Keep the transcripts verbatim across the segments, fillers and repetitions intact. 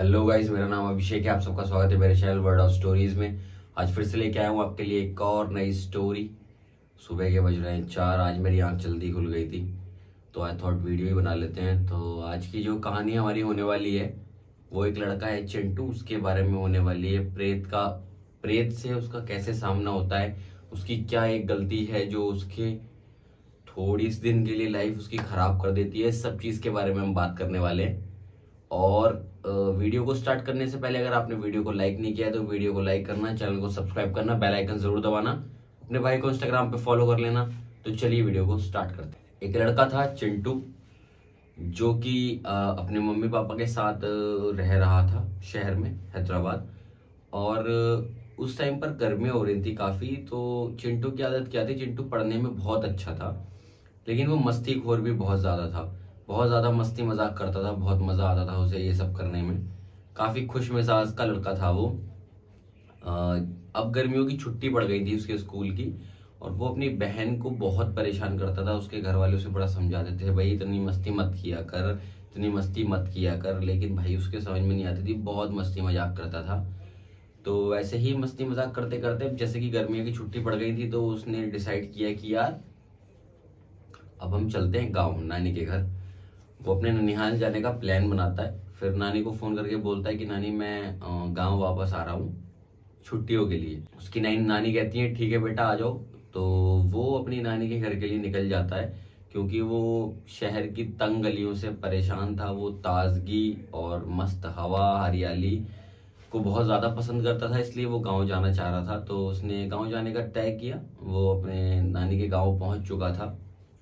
Hello guys, मेरा नाम अभिषेक है। आप सबका स्वागत है मेरे चैनल वर्ड ऑफ स्टोरीज में। आज फिर से लेके आया हूँ आपके लिए एक और नई स्टोरी। सुबह के बज रहे हैं चार। आज मेरी आंख जल्दी खुल गई थी तो आई थॉट वीडियो ही बना लेते हैं। तो आज की जो कहानी हमारी होने वाली है वो एक लड़का है चिंटू, उसके बारे में होने वाली है। प्रेत का प्रेत से उसका कैसे सामना होता है, उसकी क्या एक गलती है जो उसके थोड़ी इस दिन के लिए लाइफ उसकी खराब कर देती है। सब चीज के बारे में हम बात करने वाले हैं। और वीडियो को स्टार्ट करने से पहले अगर आपने वीडियो को लाइक नहीं किया है तो वीडियो को लाइक करना, चैनल को सब्सक्राइब करना, बेल आइकन जरूर दबाना, अपने भाई को इंस्टाग्राम पे फॉलो कर लेना। तो चलिए वीडियो को स्टार्ट करते हैं। एक लड़का था चिंटू, जो कि अपने मम्मी पापा के साथ रह रहा था शहर में, हैदराबाद। और उस टाइम पर गर्मियाँ हो रही थी काफी। तो चिंटू की आदत क्या थी, चिंटू पढ़ने में बहुत अच्छा था लेकिन वो मस्तीखोर भी बहुत ज्यादा था। बहुत ज्यादा मस्ती मजाक करता था, बहुत मजा आता था उसे ये सब करने में। काफी खुश मिजाज का लड़का था वो। अब गर्मियों की छुट्टी पड़ गई थी उसके स्कूल की और वो अपनी बहन को बहुत परेशान करता था। उसके घर वाले उसे बड़ा समझाते थे, भाई इतनी मस्ती मत किया कर, इतनी मस्ती मत किया कर। लेकिन भाई उसके समझ में नहीं आती थी, बहुत मस्ती मजाक करता था। तो वैसे ही मस्ती मजाक करते करते जैसे कि गर्मियों की छुट्टी पड़ गई थी तो उसने डिसाइड किया कि यार अब हम चलते हैं गाँव, नानी के घर। वो अपने ननिहाल जाने का प्लान बनाता है। फिर नानी को फोन करके बोलता है कि नानी मैं गांव वापस आ रहा हूँ छुट्टियों के लिए। उसकी नानी नानी कहती है ठीक है बेटा आ जाओ। तो वो अपनी नानी के घर के लिए निकल जाता है क्योंकि वो शहर की तंग गलियों से परेशान था। वो ताजगी और मस्त हवा, हरियाली को बहुत ज्यादा पसंद करता था, इसलिए वो गाँव जाना चाह रहा था। तो उसने गाँव जाने का तय किया। वो अपने नानी के गाँव पहुंच चुका था।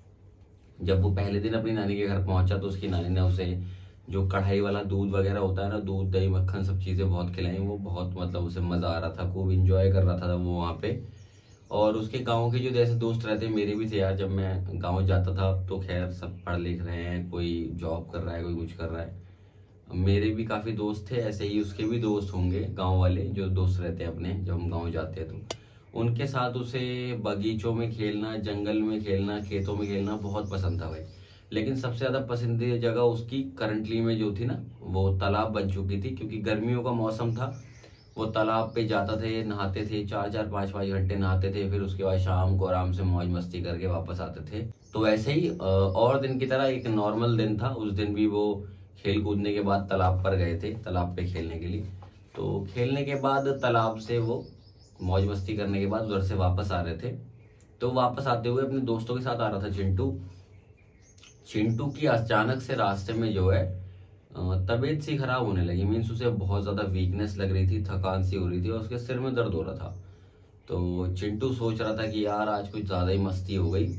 जब वो पहले दिन अपनी नानी के घर पहुंचा तो उसकी नानी ने उसे जो कढ़ाई वाला दूध वगैरह होता है ना, दूध दही मक्खन सब चीजें बहुत खिलाई। वो बहुत मतलब उसे मजा आ रहा था, खूब इंजॉय कर रहा था वो वहाँ पे। और उसके गाँव के जो जैसे दोस्त रहते मेरे भी थे यार। जब मैं गाँव जाता था तो खैर सब पढ़ लिख रहे हैं, कोई जॉब कर रहा है, कोई कुछ कर रहा है। मेरे भी काफी दोस्त थे, ऐसे ही उसके भी दोस्त होंगे गाँव वाले जो दोस्त रहते हैं अपने, जब हम गाँव जाते हैं तो उनके साथ उसे बगीचों में खेलना, जंगल में खेलना, खेतों में खेलना बहुत पसंद था भाई। लेकिन सबसे ज्यादा पसंदीदा जगह उसकी करंटली में जो थी ना, वो तालाब बन चुकी थी क्योंकि गर्मियों का मौसम था। वो तालाब पे जाता थे, नहाते थे, चार चार पांच पांच घंटे नहाते थे। फिर उसके बाद शाम को आराम से मौज मस्ती करके वापस आते थे। तो ऐसे ही और दिन की तरह एक नॉर्मल दिन था। उस दिन भी वो खेल कूदने के बाद तालाब पर गए थे, तालाब पे खेलने के लिए। तो खेलने के बाद तालाब से वो मौज मस्ती करने के बाद उधर से वापस आ रहे थे। तो वापस आते हुए अपने दोस्तों के साथ आ रहा था चिंटू। चिंटू की अचानक से रास्ते में जो है तबीयत सी खराब होने लगी। मीन्स उसे बहुत ज्यादा वीकनेस लग रही थी, थकान सी हो रही थी और उसके सिर में दर्द हो रहा था। तो चिंटू सोच रहा था कि यार आज कुछ ज्यादा ही मस्ती हो गई,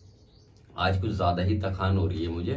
आज कुछ ज्यादा ही थकान हो रही है मुझे,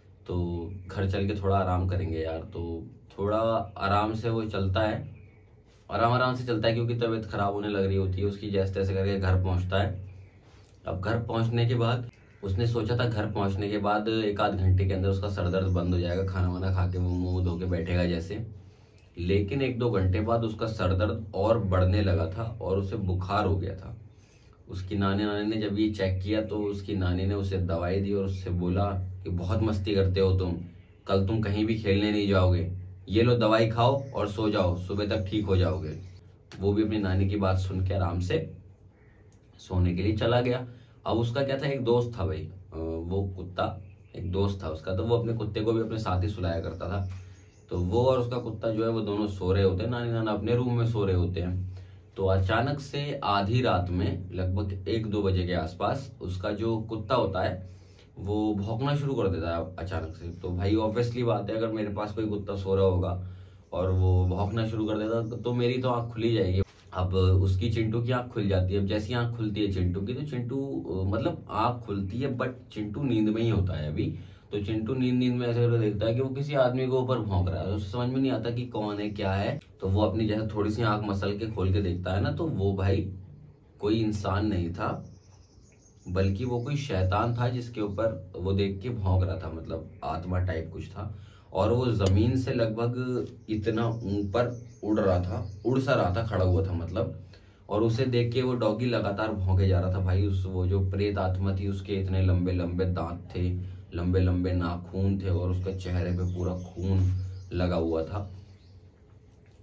तो घर चल के थोड़ा आराम करेंगे यार। तो थोड़ा आराम से वो चलता है, आराम आराम से चलता है क्योंकि तबीयत खराब होने लग रही होती है उसकी। जैसे तैसे करके घर पहुंचता है। अब घर पहुंचने के बाद उसने सोचा था घर पहुंचने के बाद एक आध घंटे के अंदर उसका सर दर्द बंद हो जाएगा, खाना वाना खा के वो मुंह धो के बैठेगा जैसे। लेकिन एक दो घंटे बाद उसका सर दर्द और बढ़ने लगा था और उसे बुखार हो गया था। उसकी नानी नानी ने जब ये चेक किया तो उसकी नानी ने उसे दवाई दी और उससे बोला कि बहुत मस्ती करते हो तुम, कल तुम कहीं भी खेलने नहीं जाओगे, ये लो दवाई खाओ और सो जाओ, सुबह तक ठीक हो जाओगे। वो भी अपनी नानी की बात सुन के आराम से सोने के लिए चला गया। अब उसका क्या था, एक दोस्त था भाई, वो कुत्ता, एक दोस्त था उसका। तो वो अपने कुत्ते को भी अपने साथ ही सुलाया करता था। तो वो और उसका कुत्ता जो है वो दोनों सो रहे होते हैं, नानी नाना अपने रूम में सो रहे होते हैं। तो अचानक से आधी रात में लगभग एक दो बजे के आसपास उसका जो कुत्ता होता है वो भौंकना शुरू कर देता है अचानक से। तो भाई ऑब्वियसली बात है, अगर मेरे पास कोई कुत्ता सो रहा होगा और वो भौंकना शुरू कर देता तो मेरी तो आंख खुली जाएगी। अब उसकी चिंटू की आंख खुल जाती है। अब जैसी आंख खुलती है चिंटू की तो चिंटू मतलब आंख खुलती है बट चिंटू नींद में ही होता है अभी। तो चिंटू नींद नींद में ऐसे देखता है कि वो किसी आदमी के ऊपर भौंक रहा है। उसे समझ में नहीं आता कि कौन है क्या है। तो वो अपनी जैसे थोड़ी सी आंख मसल के खोल के देखता है ना, तो वो भाई कोई इंसान नहीं था बल्कि वो कोई शैतान था जिसके ऊपर वो देख के भौंक रहा था, मतलब आत्मा टाइप कुछ था। और वो जमीन से लगभग इतना ऊपर उड़ रहा था, उड़ सा रहा था, खड़ा हुआ था मतलब। और उसे देख के वो डॉगी लगातार भौंके जा रहा था भाई। उस वो जो प्रेत आत्मा थी उसके इतने लंबे लंबे दांत थे, लंबे लंबे नाखून थे और उसके चेहरे पे पूरा खून लगा हुआ था।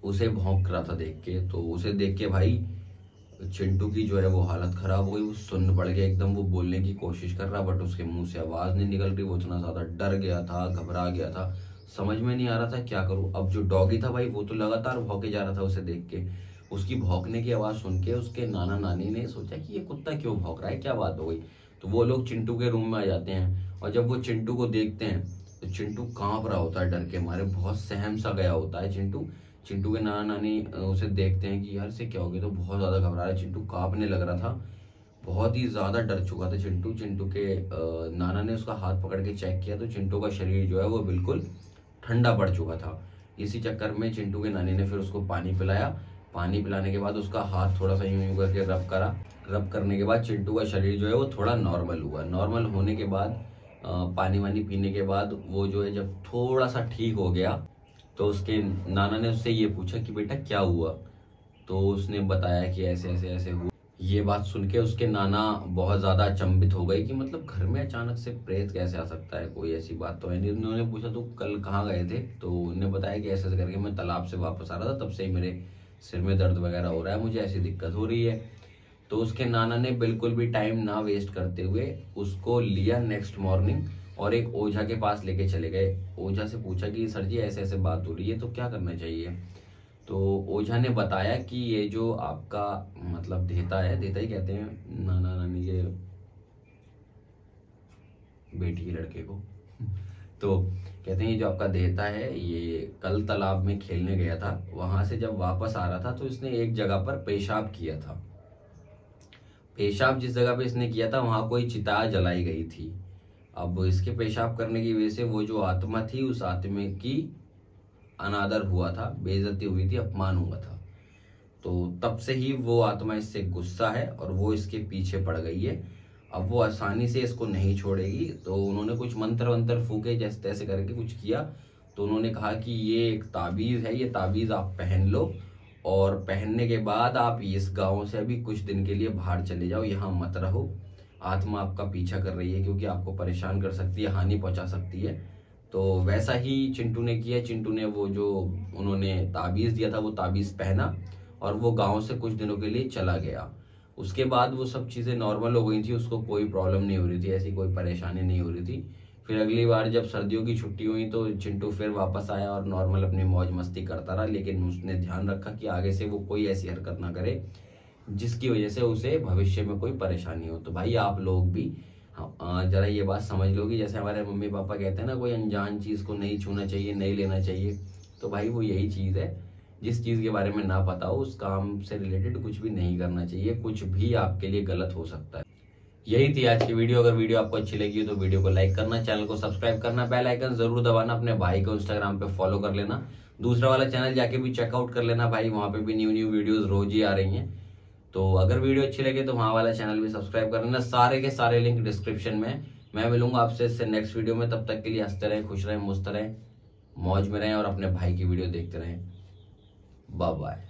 उसे भौंक रहा था देख के। तो उसे देख के भाई चिंटू की जो है वो हालत खराब हो गई, वो सुन्न पड़ गया एकदम। वो बोलने की कोशिश कर रहा बट उसके मुंह से आवाज नहीं निकल रही। वो इतना ज्यादा डर गया था, घबरा गया था, समझ में नहीं आ रहा था क्या करूं। अब जो डॉगी था भाई वो तो लगातार भौंके जा रहा था उसे देख के। उसकी भौंकने की आवाज सुन के उसके नाना नानी ने सोचा कि ये कुत्ता क्यों भौंक रहा है, क्या बात हो गई। तो वो लोग चिंटू के रूम में आ जाते हैं और जब वो चिंटू को देखते हैं तो चिंटू कांप रहा होता है डर के मारे, बहुत सहम सा गया होता है चिंटू। चिंटू के नाना नानी उसे देखते हैं कि यार से क्या हो गया, तो बहुत ज्यादा घबरा रहा है चिंटू, कांपने लग रहा था, बहुत ही ज्यादा डर चुका था चिंटू। चिंटू के नाना ने उसका हाथ पकड़ के चेक किया तो चिंटू का शरीर जो है वो बिल्कुल ठंडा पड़ चुका था। इसी चक्कर में चिंटू के नानी ने फिर उसको पानी पिलाया। पानी पिलाने के बाद उसका हाथ थोड़ा सा यूं यूं करके रब करा। रब करने के बाद चिंटू का शरीर जो है वो थोड़ा नॉर्मल हुआ। नॉर्मल होने के बाद पानी वानी पीने के बाद वो जो है जब थोड़ा सा ठीक हो गया तो उसके नाना ने उससे ये पूछा कि बेटा क्या हुआ। तो उसने बताया कि ऐसे ऐसे ऐसे हुआ। ये बात सुन के उसके नाना बहुत ज्यादा अचंभित हो गए कि मतलब घर में अचानक से प्रेत कैसे आ सकता है, कोई ऐसी बात तो है नहीं। उन्होंने पूछा तो कल कहाँ गए थे, तो उन्होंने बताया कि ऐसे ऐसे करके मैं तालाब से वापस आ रहा था, तब से ही मेरे सिर में दर्द वगैरह हो रहा है, मुझे ऐसी दिक्कत हो रही है। तो उसके नाना ने बिल्कुल भी टाइम ना वेस्ट करते हुए उसको लिया नेक्स्ट मॉर्निंग और एक ओझा के पास लेके चले गए। ओझा से पूछा कि सर जी ऐसे ऐसे बात हो रही है तो क्या करना चाहिए। तो ओझा ने बताया कि ये जो आपका मतलब देता है, देता ही कहते हैं नाना नानी के बेटी के लड़के को, तो कहते हैं ये जो आपका देता है ये कल तालाब में खेलने गया था, वहां से जब वापस आ रहा था तो इसने एक जगह पर पेशाब किया था। पेशाब जिस जगह पे इसने किया था वहां कोई चिता जलाई गई थी। अब इसके पेशाब करने की वजह से वो जो आत्मा थी उस आत्मा की अनादर हुआ था, बेइज्जती हुई थी, अपमान हुआ था। तो तब से ही वो आत्मा इससे गुस्सा है और वो इसके पीछे पड़ गई है। अब वो आसानी से इसको नहीं छोड़ेगी। तो उन्होंने कुछ मंत्र वंत्र फूके, जैसे तैसे करके कुछ किया। तो उन्होंने कहा कि ये एक ताबीज है, ये ताबीज आप पहन लो और पहनने के बाद आप इस गांव से अभी कुछ दिन के लिए बाहर चले जाओ, यहाँ मत रहो। आत्मा आपका पीछा कर रही है क्योंकि आपको परेशान कर सकती है, हानि पहुंचा सकती है। तो वैसा ही चिंटू ने किया। चिंटू ने वो जो उन्होंने ताबीज दिया था वो ताबीज पहना और वो गांव से कुछ दिनों के लिए चला गया। उसके बाद वो सब चीजें नॉर्मल हो गई थी, उसको कोई प्रॉब्लम नहीं हो रही थी, ऐसी कोई परेशानी नहीं हो रही थी। फिर अगली बार जब सर्दियों की छुट्टी हुई तो चिंटू फिर वापस आया और नॉर्मल अपनी मौज मस्ती करता रहा। लेकिन उसने ध्यान रखा कि आगे से वो कोई ऐसी हरकत ना करे जिसकी वजह से उसे भविष्य में कोई परेशानी हो। तो भाई आप लोग भी जरा ये बात समझ लो कि जैसे हमारे मम्मी पापा कहते हैं ना, कोई अनजान चीज को नहीं छूना चाहिए, नहीं लेना चाहिए। तो भाई वो यही चीज है, जिस चीज के बारे में ना पता हो उस काम से रिलेटेड कुछ भी नहीं करना चाहिए, कुछ भी आपके लिए गलत हो सकता है। यही थी आज की वीडियो। अगर वीडियो आपको अच्छी लगी तो वीडियो को लाइक करना, चैनल को सब्सक्राइब करना, बेल आइकन जरूर दबाना, अपने भाई को इंस्टाग्राम पे फॉलो कर लेना, दूसरा वाला चैनल जाके भी चेकआउट कर लेना भाई, वहां पे भी न्यू न्यू वीडियोस रोज ही आ रही हैं। तो अगर वीडियो अच्छी लगे तो वहां वाला चैनल भी सब्सक्राइब कर लेना। सारे के सारे लिंक डिस्क्रिप्शन में। मैं मिलूंगा आपसे इससे नेक्स्ट वीडियो में, तब तक के लिए हंसते रहें, खुश रहें, मुस्त रहें, मौज में रहें और अपने भाई की वीडियो देखते रहें। Bye bye.